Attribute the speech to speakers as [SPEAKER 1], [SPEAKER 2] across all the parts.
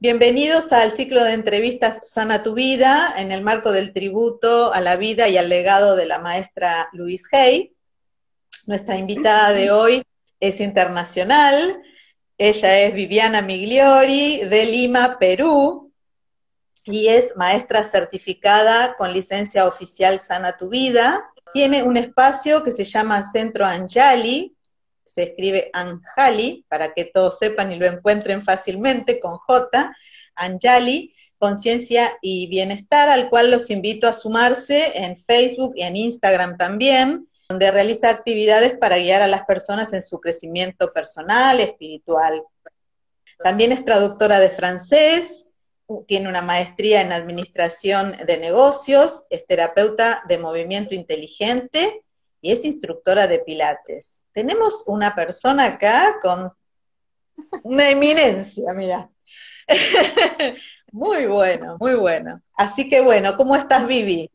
[SPEAKER 1] Bienvenidos al ciclo de entrevistas Sana tu Vida, en el marco del tributo a la vida y al legado de la maestra Louise Hay. Nuestra invitada de hoy es internacional. Ella es Viviana Migliori, de Lima, Perú, y es maestra certificada con licencia oficial Sana tu Vida. Tiene un espacio que se llama Centro Anjali, se escribe Anjali, para que todos sepan y lo encuentren fácilmente, con J, Anjali, Conciencia y Bienestar, al cual los invito a sumarse en Facebook y en Instagram también, donde realiza actividades para guiar a las personas en su crecimiento personal, espiritual. También es traductora de francés, tiene una maestría en administración de negocios, es terapeuta de movimiento inteligente y es instructora de pilates. Tenemos una persona acá con una eminencia, mira. Muy bueno, muy bueno. Así que bueno, ¿cómo estás, Vivi?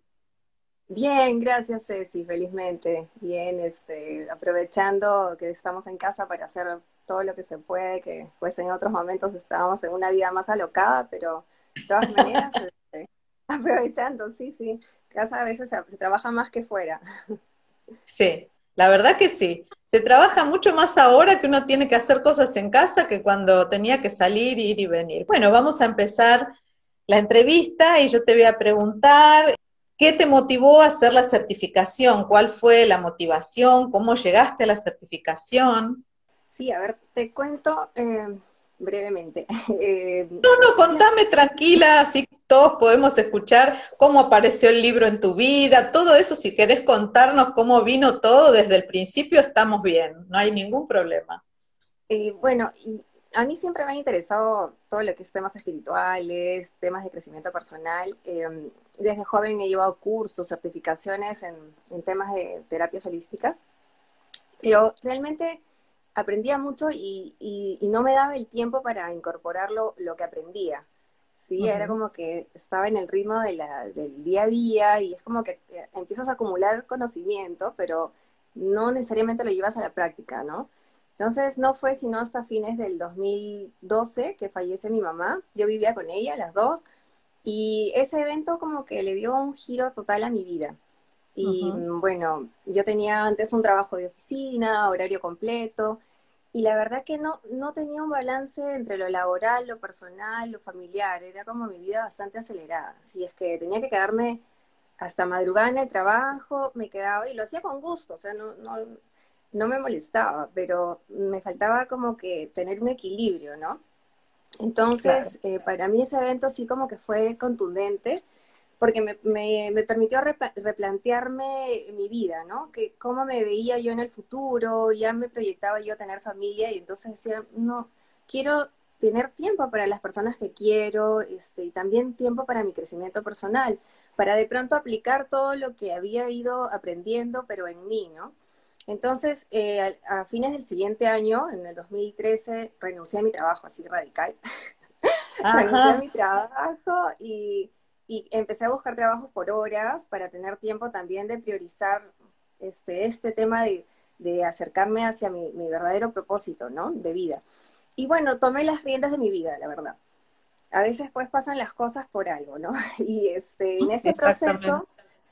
[SPEAKER 2] Bien, gracias Ceci, felizmente. Bien, aprovechando que estamos en casa para hacer todo lo que se puede, que pues en otros momentos estábamos en una vida más alocada, pero de todas maneras, aprovechando, sí, sí. Casa a veces se trabaja más que fuera.
[SPEAKER 1] Sí, la verdad que sí. Se trabaja mucho más ahora que uno tiene que hacer cosas en casa que cuando tenía que salir, ir y venir. Bueno, vamos a empezar la entrevista y yo te voy a preguntar, ¿qué te motivó a hacer la certificación? ¿Cuál fue la motivación? ¿Cómo llegaste a la certificación?
[SPEAKER 2] Sí, a ver, te cuento brevemente.
[SPEAKER 1] No, no,
[SPEAKER 2] Ya,
[SPEAKER 1] contame tranquila, así todos podemos escuchar cómo apareció el libro en tu vida, todo eso, si querés contarnos cómo vino todo desde el principio, estamos bien, no hay ningún problema.
[SPEAKER 2] Bueno, y a mí siempre me ha interesado todo lo que es temas espirituales, temas de crecimiento personal. Desde joven he llevado cursos, certificaciones en temas de terapias holísticas, pero realmente aprendía mucho y no me daba el tiempo para incorporar lo que aprendía. Sí, era
[SPEAKER 1] Ujú.
[SPEAKER 2] como que estaba en el ritmo del día a día y es como que empiezas a acumular conocimiento, pero no necesariamente lo llevas a la práctica, ¿no? Entonces no fue sino hasta fines del 2012 que fallece mi mamá. Yo vivía con ella, las dos, y ese evento como que le dio un giro total a mi vida. Y
[SPEAKER 1] Ujú.
[SPEAKER 2] bueno, yo tenía antes un trabajo de oficina, horario completo, y la verdad que no tenía un balance entre lo laboral, lo personal, lo familiar. Era como mi vida bastante acelerada. Si es que tenía que quedarme hasta madrugada en el trabajo, me quedaba y lo hacía con gusto, o sea, no me molestaba, pero me faltaba como que tener un equilibrio, ¿no?
[SPEAKER 1] Claro.
[SPEAKER 2] Entonces, para mí ese evento sí como que fue contundente porque me permitió replantearme mi vida, ¿no? Que cómo me veía yo en el futuro, ya me proyectaba yo a tener familia y entonces decía, no, quiero tener tiempo para las personas que quiero, y también tiempo para mi crecimiento personal, para de pronto aplicar todo lo que había ido aprendiendo, pero en mí, ¿no? Entonces, a fines del siguiente año, en el 2013, renuncié a mi trabajo así radical. Renuncié a
[SPEAKER 1] Ajá.
[SPEAKER 2] mi trabajo y empecé a buscar trabajos por horas para tener tiempo también de priorizar este tema de acercarme hacia mi verdadero propósito, ¿no? De vida. Y bueno, tomé las riendas de mi vida, la verdad. A veces pues pasan las cosas por algo, ¿no? Y en ese
[SPEAKER 1] Exactamente.
[SPEAKER 2] proceso,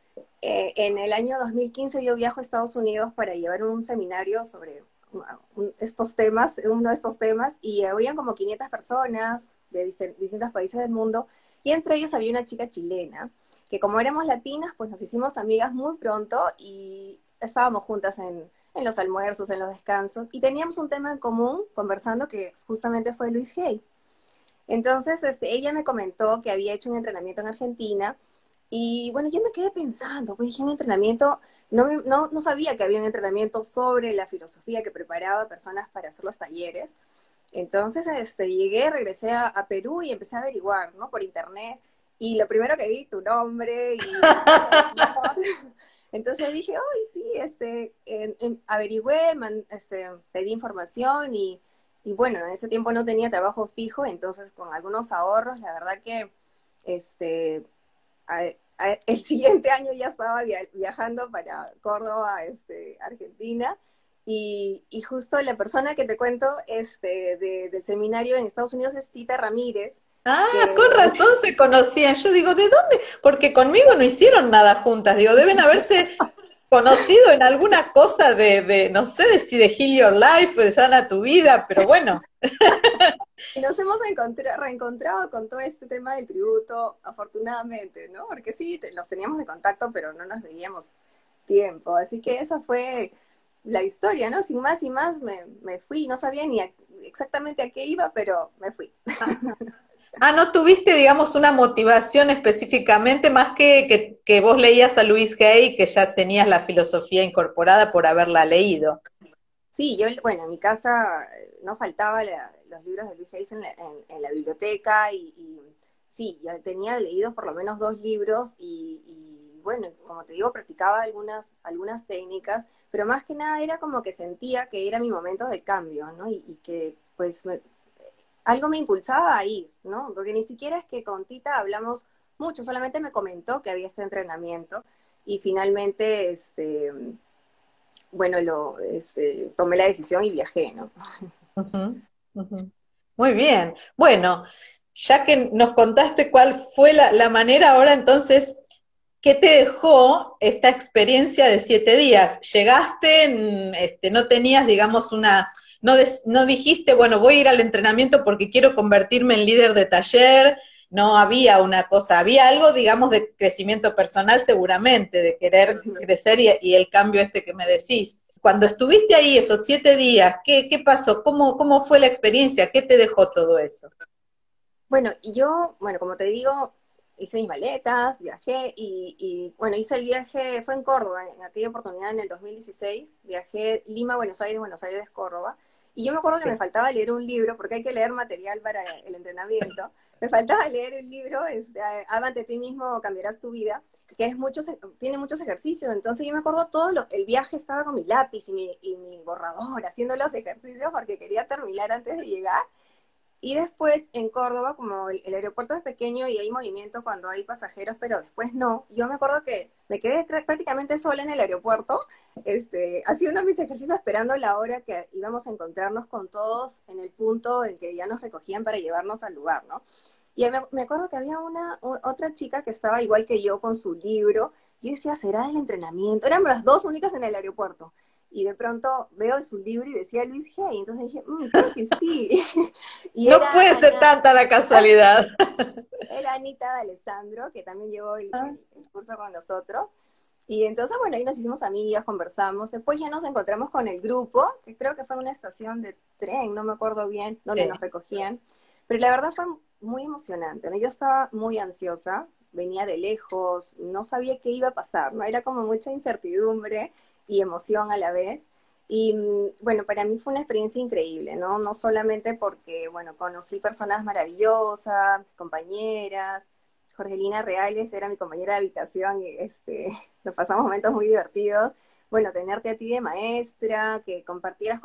[SPEAKER 2] en el año 2015 yo viajo a Estados Unidos para llevar un seminario sobre estos temas, uno de estos temas, y habían como 500 personas de distintos países del mundo, y entre ellos había una chica chilena, que como éramos latinas, pues nos hicimos amigas muy pronto y estábamos juntas en los almuerzos, en los descansos, y teníamos un tema en común conversando que justamente fue Luis Hay. Entonces, ella me comentó que había hecho un entrenamiento en Argentina y bueno, yo me quedé pensando, pues dije, un entrenamiento, no sabía que había un entrenamiento sobre la filosofía que preparaba a personas para hacer los talleres. Entonces, llegué, regresé a Perú y empecé a averiguar, ¿no? Por internet. Y lo primero que vi, tu nombre y mensaje de amor. Entonces dije, ay, sí, averigüé, pedí información y bueno, en ese tiempo no tenía trabajo fijo, entonces con algunos ahorros, la verdad que este, el siguiente año ya estaba viajando para Córdoba, Argentina, y justo la persona que te cuento del seminario en Estados Unidos es Tita Ramírez,
[SPEAKER 1] Ah, con
[SPEAKER 2] que
[SPEAKER 1] razón se conocían. Yo digo, ¿de dónde? Porque conmigo no hicieron nada juntas. Digo, deben haberse conocido en alguna cosa no sé de si de Heal Your Life o de Sana Tu Vida, pero bueno.
[SPEAKER 2] y nos hemos reencontrado con todo este tema del tributo, afortunadamente, ¿no? Porque sí, los teníamos de contacto, pero no nos veíamos tiempo. Así que esa fue la historia, ¿no? Sin más y más me fui, no sabía ni exactamente a qué iba, pero me fui.
[SPEAKER 1] Ah, no tuviste, digamos, una motivación específicamente más que vos leías a Louise Hay, que ya tenías la filosofía incorporada por haberla leído.
[SPEAKER 2] Sí, yo, bueno, en mi casa no faltaba los libros de Luis Hayes en la biblioteca y sí, ya tenía leídos por lo menos 2 libros y bueno, como te digo, practicaba algunas técnicas, pero más que nada era como que sentía que era mi momento de cambio, ¿no? Y que pues algo me impulsaba a ir, ¿no? Porque ni siquiera es que con Tita hablamos mucho, solamente me comentó que había este entrenamiento y finalmente, bueno, tomé la decisión y viajé, ¿no?
[SPEAKER 1] Ujú, ujú. Muy bien. Bueno, ya que nos contaste cuál fue la manera, ahora entonces, ¿qué te dejó esta experiencia de 7 días? Llegaste, no tenías, digamos, no dijiste, bueno, voy a ir al entrenamiento porque quiero convertirme en líder de taller, no había una cosa, había algo, digamos, de crecimiento personal seguramente, de querer crecer y el cambio este que me decís. Cuando estuviste ahí esos 7 días, ¿qué pasó? ¿Cómo fue la experiencia? ¿Qué te dejó todo eso?
[SPEAKER 2] Bueno, y yo, bueno, como te digo, hice mis maletas, viajé bueno, hice el viaje, fue en Córdoba, en aquella oportunidad en el 2016, viajé Lima, Buenos Aires, Córdoba, y yo me acuerdo que me
[SPEAKER 1] Sí.
[SPEAKER 2] faltaba leer un libro, porque hay que leer material para el entrenamiento, me faltaba leer el libro, Ámate a ti mismo, cambiarás tu vida, que tiene muchos ejercicios, entonces yo me acuerdo el viaje estaba con mi lápiz y mi borrador, haciendo los ejercicios porque quería terminar antes de llegar, y después en Córdoba, como el aeropuerto es pequeño y hay movimiento cuando hay pasajeros, pero después no, yo me acuerdo que me quedé prácticamente sola en el aeropuerto, haciendo mis ejercicios, esperando la hora que íbamos a encontrarnos con todos en el punto en que ya nos recogían para llevarnos al lugar, ¿no? Y me acuerdo que había otra chica que estaba igual que yo con su libro. Yo decía, ¿será del entrenamiento? Eran las dos únicas en el aeropuerto. Y de pronto veo su libro y decía Luis Hay. Entonces dije, creo que sí. Y
[SPEAKER 1] No puede ser tanta la casualidad.
[SPEAKER 2] era Anita de Alessandro, que también llevó el,
[SPEAKER 1] Ah,
[SPEAKER 2] el- el curso con nosotros. Y entonces, bueno, ahí nos hicimos amigas, conversamos. Después ya nos encontramos con el grupo, que creo que fue en una estación de tren, no me acuerdo bien, donde
[SPEAKER 1] sí.
[SPEAKER 2] nos recogían. Pero la verdad fue muy emocionante, ¿no? Yo estaba muy ansiosa, venía de lejos, no sabía qué iba a pasar, ¿no? Era como mucha incertidumbre y emoción a la vez. Y bueno, para mí fue una experiencia increíble, ¿no? No solamente porque, bueno, conocí personas maravillosas, compañeras. Jorgelina Reales era mi compañera de habitación y nos pasamos momentos muy divertidos. Bueno, tenerte a ti de maestra, que compartieras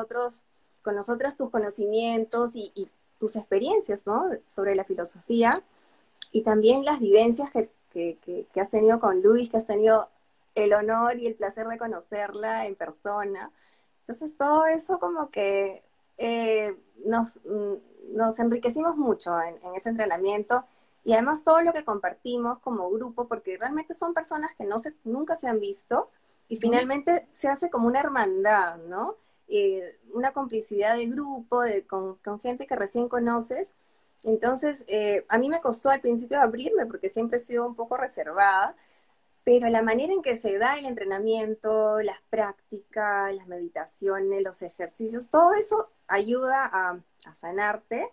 [SPEAKER 2] con nosotras tus conocimientos y tus experiencias, ¿no? Sobre la filosofía y también las vivencias que has tenido con Luis, que has tenido el honor y el placer de conocerla en persona. Entonces, todo eso como que eh, nos, mm, nos enriquecimos mucho en ese entrenamiento y además todo lo que compartimos como grupo, porque realmente son personas que nunca se han visto y
[SPEAKER 1] Ujú.
[SPEAKER 2] finalmente se hace como una hermandad, ¿no? Una complicidad de grupo, con gente que recién conoces. Entonces, a mí me costó al principio abrirme porque siempre he sido un poco reservada, pero la manera en que se da el entrenamiento, las prácticas, las meditaciones, los ejercicios, todo eso ayuda a sanarte,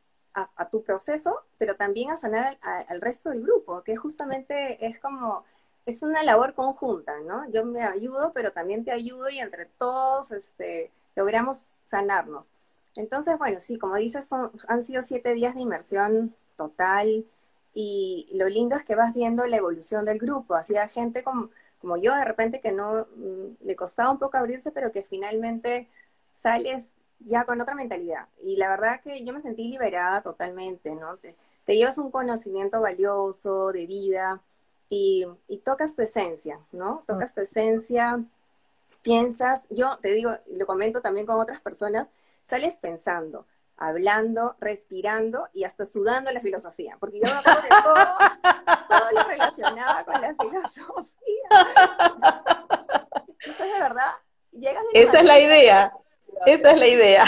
[SPEAKER 2] a tu proceso, pero también a sanar al resto del grupo, que justamente es una labor conjunta, ¿no? Yo me ayudo, pero también te ayudo y entre todos logramos sanarnos. Entonces, bueno, sí, como dices, han sido 7 días de inmersión total y lo lindo es que vas viendo la evolución del grupo. Hacía gente como yo de repente que no le costaba un poco abrirse, pero que finalmente sales ya con otra mentalidad. Y la verdad que yo me sentí liberada totalmente, ¿no? Te llevas un conocimiento valioso de vida y tocas tu esencia, ¿no? Tocas tu esencia, piensas, yo te digo, y lo comento también con otras personas, sales pensando. hablando, respirando y hasta sudando la filosofía, porque yo me acuerdo que todo lo relacionaba con la filosofía. Entonces, de verdad, llegas de la
[SPEAKER 1] Esa es la
[SPEAKER 2] matriz.
[SPEAKER 1] idea, esa es la idea.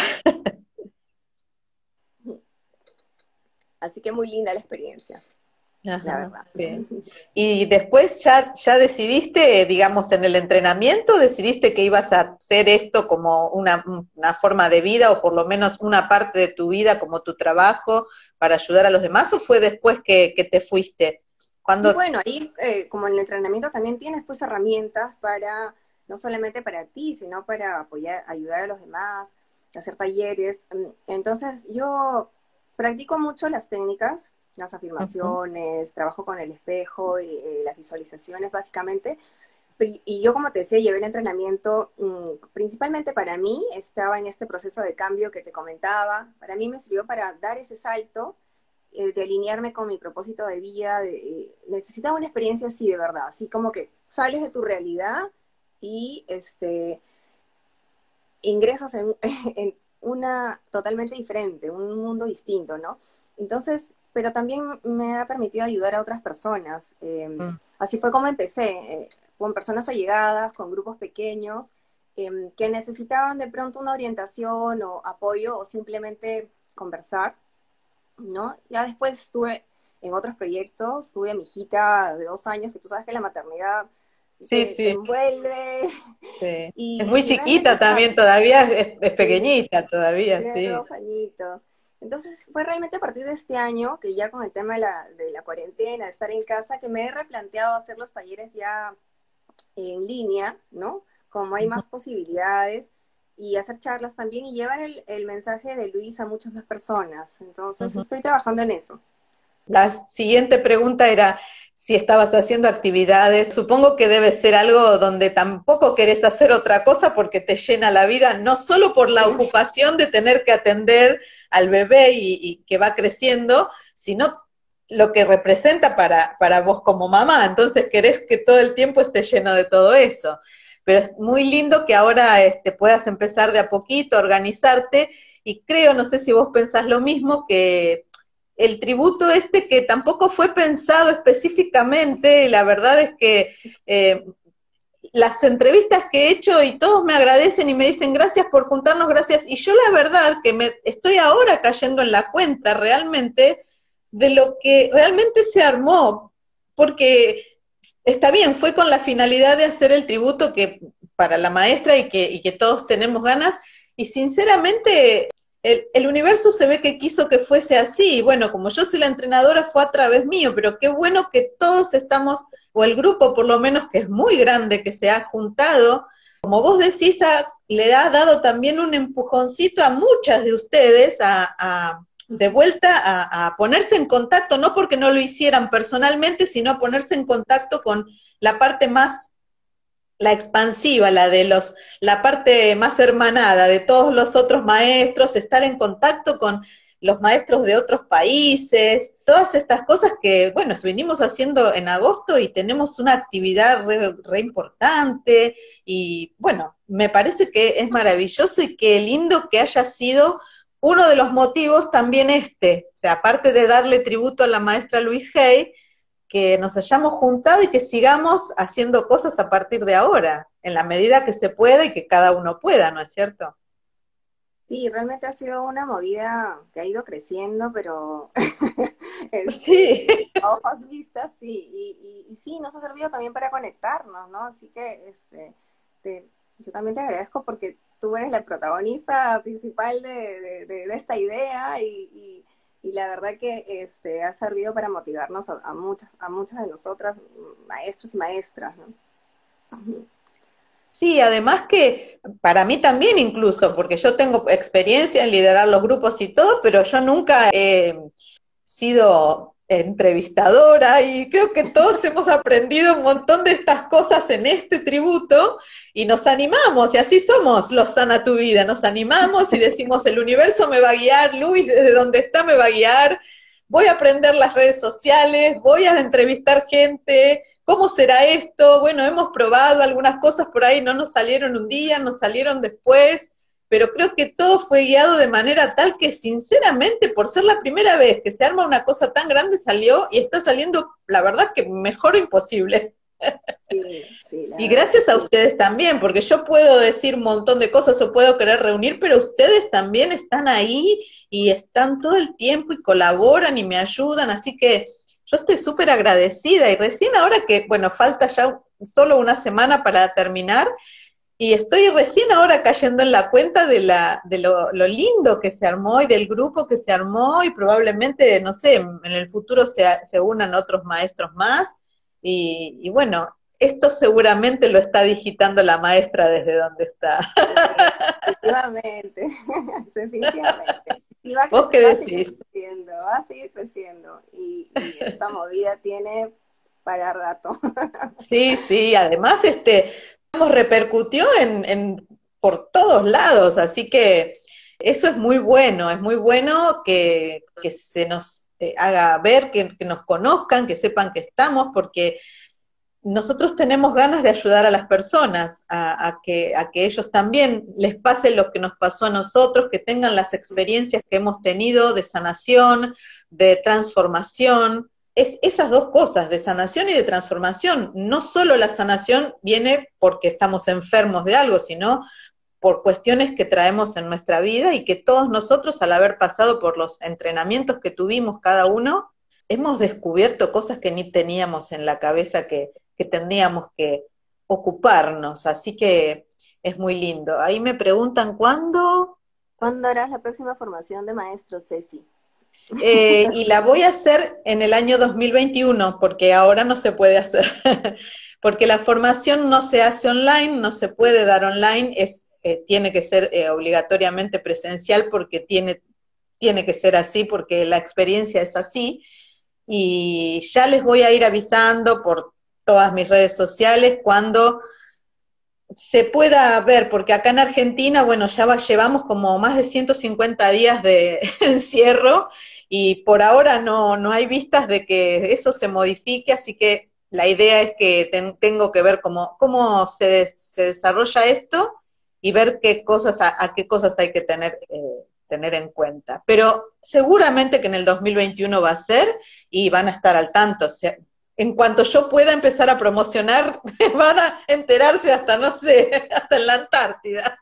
[SPEAKER 2] Así que muy linda la experiencia, la
[SPEAKER 1] Ajá,
[SPEAKER 2] verdad.
[SPEAKER 1] sí. Y después ya decidiste, digamos, en el entrenamiento, decidiste que ibas a hacer esto como una forma de vida o por lo menos una parte de tu vida como tu trabajo para ayudar a los demás, ¿o fue después que te fuiste?
[SPEAKER 2] Y
[SPEAKER 1] Cuando,
[SPEAKER 2] bueno, ahí como en el entrenamiento también tienes pues herramientas para, no solamente para ti, sino para apoyar, ayudar a los demás, hacer talleres. Entonces yo practico mucho las técnicas, las
[SPEAKER 1] Ujú,
[SPEAKER 2] afirmaciones, trabajo con el espejo y las visualizaciones básicamente. Y yo, como te decía, llevé el entrenamiento principalmente para mí, estaba en este proceso de cambio que te comentaba, para mí me sirvió para dar ese salto, de alinearme con mi propósito de vida, necesitaba una experiencia así de verdad, así como que sales de tu realidad y ingresas en, en una totalmente diferente, un mundo distinto, ¿no? Entonces, pero también me ha permitido ayudar a otras personas.
[SPEAKER 1] mm.
[SPEAKER 2] Así fue como empecé, con personas allegadas, con grupos pequeños, que necesitaban de pronto una orientación o apoyo o simplemente conversar, ¿no? Ya después estuve en otros proyectos, tuve a mi hijita de 2 años, que tú sabes que la maternidad
[SPEAKER 1] Sí,
[SPEAKER 2] te
[SPEAKER 1] sí,
[SPEAKER 2] envuelve,
[SPEAKER 1] sí. Es muy
[SPEAKER 2] y realmente
[SPEAKER 1] chiquita
[SPEAKER 2] está,
[SPEAKER 1] también todavía, es
[SPEAKER 2] sí,
[SPEAKER 1] pequeñita todavía,
[SPEAKER 2] tiene
[SPEAKER 1] sí.
[SPEAKER 2] 2 añitos. Entonces fue realmente a partir de este año, que ya con el tema de la cuarentena, de estar en casa, que me he replanteado hacer los talleres ya en línea, ¿no? Como hay
[SPEAKER 1] Ujú.
[SPEAKER 2] más posibilidades, y hacer charlas también y llevar el mensaje de Luis a muchas más personas. Entonces
[SPEAKER 1] Ujú.
[SPEAKER 2] estoy trabajando en eso.
[SPEAKER 1] La siguiente pregunta era si estabas haciendo actividades. Supongo que debe ser algo donde tampoco querés hacer otra cosa porque te llena la vida, no solo por la
[SPEAKER 2] Sí.
[SPEAKER 1] ocupación de tener que atender al bebé y que va creciendo, sino lo que representa para vos como mamá. Entonces querés que todo el tiempo esté lleno de todo eso. Pero es muy lindo que ahora puedas empezar de a poquito a organizarte y creo, no sé si vos pensás lo mismo, que el tributo que tampoco fue pensado específicamente, la verdad es que las entrevistas que he hecho y todos me agradecen y me dicen gracias por juntarnos, gracias, y yo la verdad que me estoy ahora cayendo en la cuenta realmente de lo que realmente se armó, porque está bien, fue con la finalidad de hacer el tributo que para la maestra y que todos tenemos ganas, y sinceramente el universo se ve que quiso que fuese así, y bueno, como yo soy la entrenadora fue a través mío, pero qué bueno que todos estamos, o el grupo por lo menos que es muy grande, que se ha juntado, como vos decís, le ha dado también un empujoncito a muchas de ustedes de vuelta a ponerse en contacto, no porque no lo hicieran personalmente, sino a ponerse en contacto con la parte más, la expansiva, la parte más hermanada de todos los otros maestros, estar en contacto con los maestros de otros países, todas estas cosas que, bueno, venimos haciendo en agosto y tenemos una actividad re importante y, bueno, me parece que es maravilloso y qué lindo que haya sido uno de los motivos también o sea, aparte de darle tributo a la maestra Louise Hay, que nos hayamos juntado y que sigamos haciendo cosas a partir de ahora, en la medida que se pueda y que cada uno pueda, ¿no es cierto?
[SPEAKER 2] Sí, realmente ha sido una movida que ha ido creciendo, pero
[SPEAKER 1] Sí,
[SPEAKER 2] a hojas vistas, sí, y sí, nos ha servido también para conectarnos, ¿no? Así que yo también te agradezco porque tú eres la protagonista principal de esta idea, y la verdad que ha servido para motivarnos a muchas de nosotras, maestros y maestras, ¿no? Ujú.
[SPEAKER 1] sí, además que para mí también incluso, porque yo tengo experiencia en liderar los grupos y todo, pero yo nunca he sido entrevistadora y creo que todos hemos aprendido un montón de estas cosas en este tributo y nos animamos y así somos los Sana Tu Vida, nos animamos y decimos el universo me va a guiar, Luis desde donde está me va a guiar, voy a aprender las redes sociales, voy a entrevistar gente, ¿cómo será esto? Bueno, hemos probado algunas cosas por ahí, no nos salieron un día, nos salieron después, pero creo que todo fue guiado de manera tal que sinceramente, por ser la primera vez que se arma una cosa tan grande, salió y está saliendo, la verdad que mejor imposible.
[SPEAKER 2] Sí, sí, la
[SPEAKER 1] Y
[SPEAKER 2] verdad que
[SPEAKER 1] gracias a
[SPEAKER 2] sí.
[SPEAKER 1] ustedes también, porque yo puedo decir un montón de cosas o puedo querer reunir, pero ustedes también están ahí y están todo el tiempo y colaboran y me ayudan, así que yo estoy súper agradecida y recién ahora que, bueno, falta ya solo una semana para terminar y estoy recién ahora cayendo en la cuenta de lo lindo que se armó y del grupo que se armó y probablemente, no sé, en el futuro se unan otros maestros más y bueno, esto seguramente lo está digitando la maestra desde donde está.
[SPEAKER 2] Sí, definitivamente, definitivamente. Y
[SPEAKER 1] ¿Vos qué
[SPEAKER 2] va a seguir
[SPEAKER 1] decís?
[SPEAKER 2] creciendo, va a seguir creciendo. Y esta movida tiene para rato.
[SPEAKER 1] Sí, sí, además repercutió por todos lados, así que eso es muy bueno que se nos haga ver, que nos conozcan, que sepan que estamos, porque nosotros tenemos ganas de ayudar a las personas, a que ellos también les pase lo que nos pasó a nosotros, que tengan las experiencias que hemos tenido de sanación, de transformación. Es esas dos cosas, de sanación y de transformación. No solo la sanación viene porque estamos enfermos de algo, sino por cuestiones que traemos en nuestra vida y que todos nosotros, al haber pasado por los entrenamientos que tuvimos cada uno, hemos descubierto cosas que ni teníamos en la cabeza que tendríamos que ocuparnos. Así que es muy lindo. Ahí me preguntan cuándo,
[SPEAKER 2] ¿Cuándo harás la próxima formación de maestro, Ceci?
[SPEAKER 1] y la voy a hacer en el año 2021, porque ahora no se puede hacer, porque la formación no se hace online, no se puede dar online, tiene que ser obligatoriamente presencial porque tiene que ser así, porque la experiencia es así, y ya les voy a ir avisando por todas mis redes sociales cuando se pueda ver, porque acá en Argentina, bueno, llevamos como más de 150 días de encierro y por ahora no hay vistas de que eso se modifique, así que la idea es que tengo que ver cómo se desarrolla esto y ver qué cosas, a qué cosas hay que tener en cuenta. Pero seguramente que en el 2021 va a ser y van a estar al tanto. O sea, en cuanto yo pueda empezar a promocionar, van a enterarse hasta, no sé, hasta en la Antártida.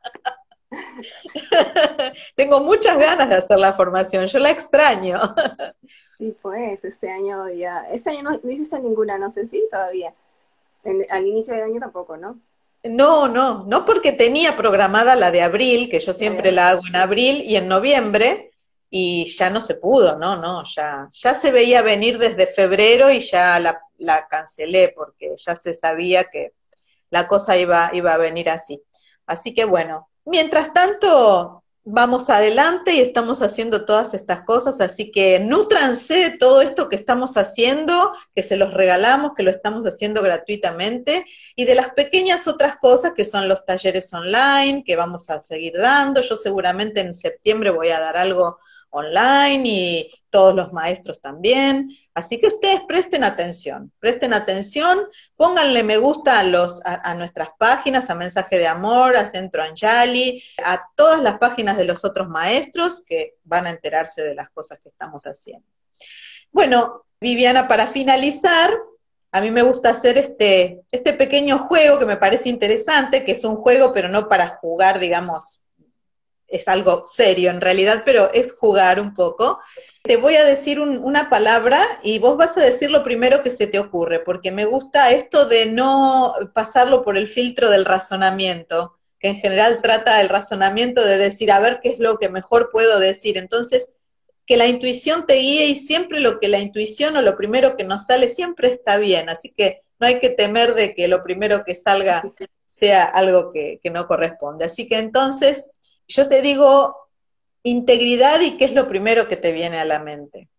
[SPEAKER 1] Tengo muchas ganas de hacer la formación, yo la extraño.
[SPEAKER 2] Sí, pues, este año ya. Este año no hiciste ninguna, no sé si todavía. Al inicio del año tampoco, ¿no?
[SPEAKER 1] No porque tenía programada la de abril, que yo
[SPEAKER 2] La de
[SPEAKER 1] siempre
[SPEAKER 2] abril.
[SPEAKER 1] la hago en abril y en noviembre, y ya no se pudo, ya se veía venir desde febrero y ya la cancelé porque ya se sabía que la cosa iba a venir así. Así que bueno, mientras tanto, vamos adelante y estamos haciendo todas estas cosas, así que nútranse de todo esto que estamos haciendo, que se los regalamos, que lo estamos haciendo gratuitamente, y de las pequeñas otras cosas que son los talleres online, que vamos a seguir dando. Yo seguramente en septiembre voy a dar algo online y todos los maestros también. Así que ustedes presten atención, pónganle me gusta a nuestras páginas, a Mensaje de Amor, a Centro Anjali, a todas las páginas de los otros maestros que van a enterarse de las cosas que estamos haciendo. Bueno, Viviana, para finalizar, a mí me gusta hacer este pequeño juego que me parece interesante, que es un juego, pero no para jugar, digamos, es algo serio en realidad, pero es jugar un poco. Te voy a decir una palabra y vos vas a decir lo primero que se te ocurre, porque me gusta esto de no pasarlo por el filtro del razonamiento, que en general trata el razonamiento de decir, a ver qué es lo que mejor puedo decir. Entonces, que la intuición te guíe y siempre lo que la intuición o lo primero que nos sale siempre está bien. Así que no hay que temer de que lo primero que salga sea algo que no corresponde. Así que entonces yo te digo integridad y qué es lo primero que te viene a la mente.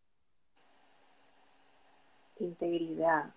[SPEAKER 2] Integridad.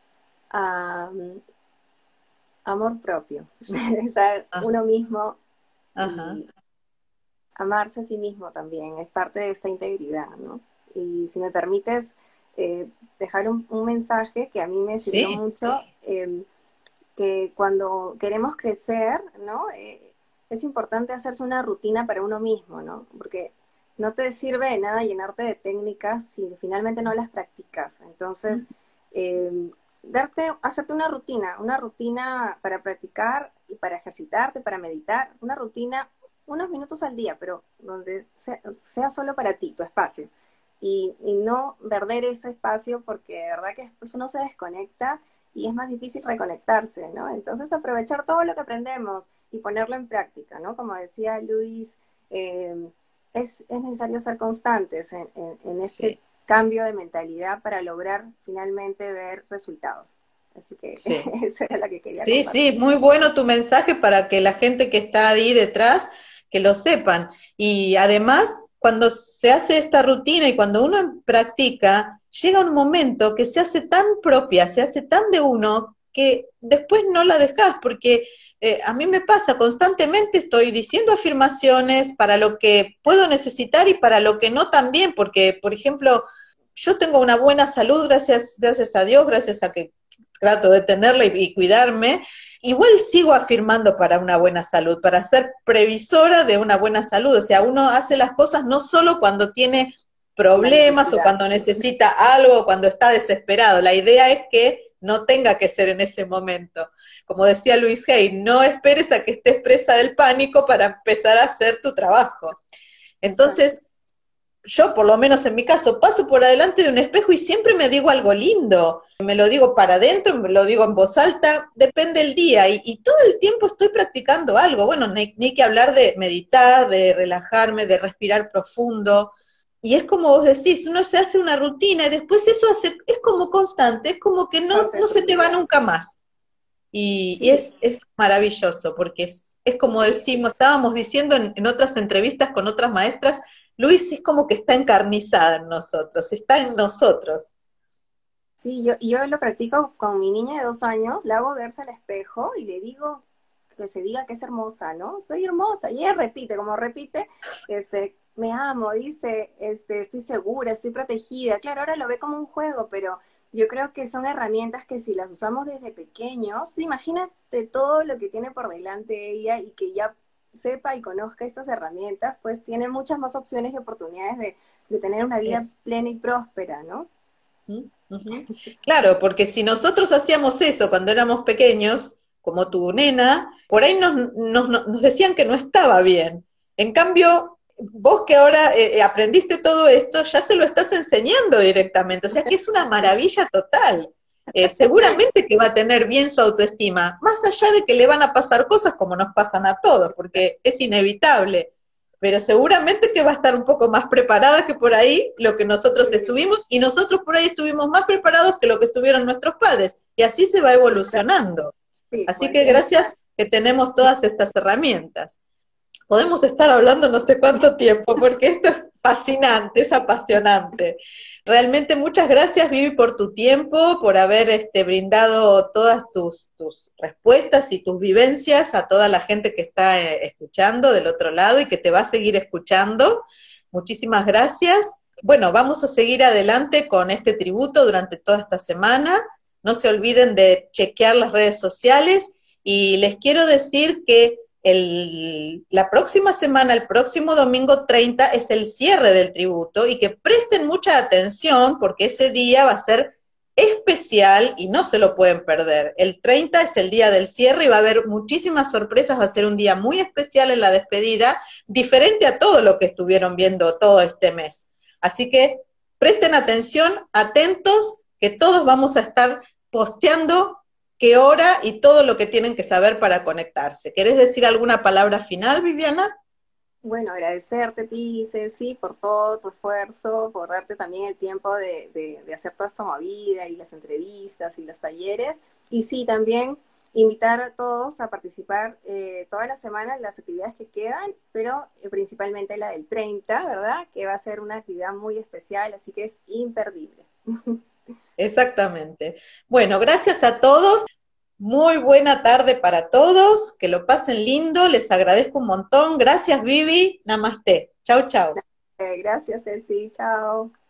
[SPEAKER 2] Amor propio. O sea,
[SPEAKER 1] Ah,
[SPEAKER 2] uno mismo
[SPEAKER 1] ajá,
[SPEAKER 2] y amarse a sí mismo también es parte de esta integridad, ¿no? Y si me permites dejar un mensaje que a mí me sirvió
[SPEAKER 1] sí,
[SPEAKER 2] mucho, que cuando queremos crecer, ¿no? es importante hacerse una rutina para uno mismo, ¿no? Porque no te sirve de nada llenarte de técnicas si finalmente no las practicas. Entonces, eh, hacerte una rutina para practicar y para ejercitarte, para meditar, una rutina, unos minutos al día, pero donde sea solo para ti, tu espacio. Y no perder ese espacio porque de verdad que después uno se desconecta y es más difícil reconectarse, ¿no? Entonces aprovechar todo lo que aprendemos y ponerlo en práctica, ¿no? Como decía Luis, es necesario ser constantes en este
[SPEAKER 1] Sí,
[SPEAKER 2] cambio de mentalidad para lograr finalmente ver resultados. Así que
[SPEAKER 1] sí.
[SPEAKER 2] eso era lo que quería
[SPEAKER 1] Sí, sí,
[SPEAKER 2] compartir.
[SPEAKER 1] muy bueno tu mensaje para que la gente que está ahí detrás, que lo sepan. Y además, cuando se hace esta rutina y cuando uno practica, llega un momento que se hace tan propia, se hace tan de uno, que después no la dejas, porque a mí me pasa constantemente, estoy diciendo afirmaciones para lo que puedo necesitar y para lo que no también, porque, por ejemplo, yo tengo una buena salud, gracias a Dios, gracias a que trato de tenerla y cuidarme, igual sigo afirmando para una buena salud, para ser previsora de una buena salud. O sea, uno hace las cosas no solo cuando tiene
[SPEAKER 2] Una
[SPEAKER 1] problemas o
[SPEAKER 2] necesidad.
[SPEAKER 1] cuando necesita algo o cuando está desesperado. La idea es que no tenga que ser en ese momento. Como decía Luis Hay, no esperes a que estés presa del pánico para empezar a hacer tu trabajo.
[SPEAKER 2] Exacto.
[SPEAKER 1] Entonces, yo, por lo menos en mi caso, paso por adelante de un espejo y siempre me digo algo lindo. Me lo digo para adentro, me lo digo en voz alta, depende del día. Y todo el tiempo estoy practicando algo. Bueno, ni que hablar de meditar, de relajarme, de respirar profundo. Y es como vos decís, uno se hace una rutina y después eso es como constante, es como que
[SPEAKER 2] Parte de
[SPEAKER 1] no
[SPEAKER 2] tu
[SPEAKER 1] se te va
[SPEAKER 2] vida.
[SPEAKER 1] nunca más. Y
[SPEAKER 2] Sí,
[SPEAKER 1] es maravilloso, porque es como decimos, estábamos diciendo en otras entrevistas con otras maestras, Luis es como que está encarnizada en nosotros, está en nosotros.
[SPEAKER 2] sí, yo lo practico con mi niña de 2 años, la hago verse al espejo y le digo que se diga que es hermosa, ¿no? Soy hermosa. Y ella repite, como repite, me amo, dice, estoy segura, estoy protegida. Claro, ahora lo ve como un juego, pero yo creo que son herramientas que si las usamos desde pequeños, imagínate todo lo que tiene por delante ella y que ya sepa y conozca estas herramientas, pues tiene muchas más opciones y oportunidades de tener una vida
[SPEAKER 1] Es,
[SPEAKER 2] plena y próspera, ¿no?
[SPEAKER 1] ¿Mm? Ujú. Claro, porque si nosotros hacíamos eso cuando éramos pequeños, como tu nena, por ahí nos decían que no estaba bien. En cambio, vos que ahora aprendiste todo esto, ya se lo estás enseñando directamente, o sea que es una maravilla total. Seguramente que va a tener bien su autoestima, más allá de que le van a pasar cosas como nos pasan a todos, porque es inevitable, pero seguramente que va a estar un poco más preparada que por ahí lo que nosotros
[SPEAKER 2] Sí,
[SPEAKER 1] estuvimos, y nosotros por ahí estuvimos más preparados que lo que estuvieron nuestros padres, y así se va
[SPEAKER 2] exacto.
[SPEAKER 1] evolucionando.
[SPEAKER 2] Sí,
[SPEAKER 1] Así
[SPEAKER 2] pues
[SPEAKER 1] que
[SPEAKER 2] es verdad.
[SPEAKER 1] gracias que tenemos todas estas herramientas. Podemos estar hablando no sé cuánto tiempo, porque esto es fascinante, es apasionante. Realmente muchas gracias, Vivi, por tu tiempo, por haber brindado todas tus respuestas y tus vivencias a toda la gente que está escuchando del otro lado y que te va a seguir escuchando. Muchísimas gracias. Bueno, vamos a seguir adelante con este tributo durante toda esta semana. No se olviden de chequear las redes sociales y les quiero decir que la próxima semana, el próximo domingo 30, es el cierre del tributo y que presten mucha atención porque ese día va a ser especial y no se lo pueden perder. El 30 es el día del cierre y va a haber muchísimas sorpresas, va a ser un día muy especial en la despedida, diferente a todo lo que estuvieron viendo todo este mes. Así que presten atención, atentos, que todos vamos a estar posteando qué hora y todo lo que tienen que saber para conectarse. ¿Querés decir alguna palabra final, Viviana?
[SPEAKER 2] Bueno, agradecerte a ti, Ceci, por todo tu esfuerzo, por darte también el tiempo de hacer toda esta movida y las entrevistas y los talleres. Y sí, también invitar a todos a participar toda la semana en las actividades que quedan, pero principalmente la del 30, ¿verdad? Que va a ser una actividad muy especial, así que es imperdible.
[SPEAKER 1] Exactamente. Bueno, gracias a todos. Muy buena tarde para todos. Que lo pasen lindo. Les agradezco un montón. Gracias, Vivi. Namaste. Chau, chau.
[SPEAKER 2] Gracias, Ceci. Chao.